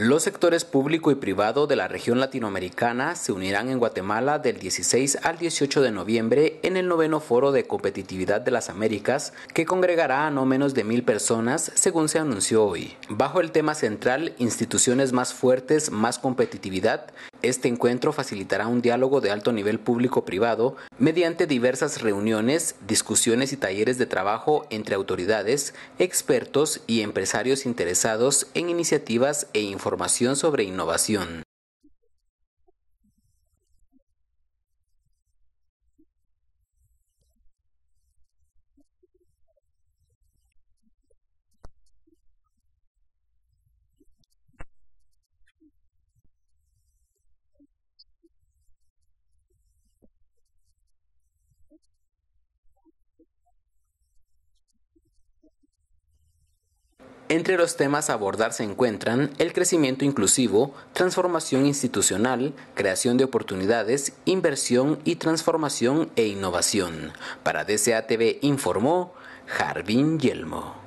Los sectores público y privado de la región latinoamericana se unirán en Guatemala del 16 al 18 de noviembre en el 9º Foro de Competitividad de las Américas, que congregará a no menos de 1,000 personas, según se anunció hoy. Bajo el tema central Instituciones más fuertes, más competitividad, este encuentro facilitará un diálogo de alto nivel público-privado mediante diversas reuniones, discusiones y talleres de trabajo entre autoridades, expertos y empresarios interesados en iniciativas e información sobre innovación. Entre los temas a abordar se encuentran el crecimiento inclusivo, transformación institucional, creación de oportunidades, inversión y transformación e innovación. Para DCATV informó Jarvin Yelmo.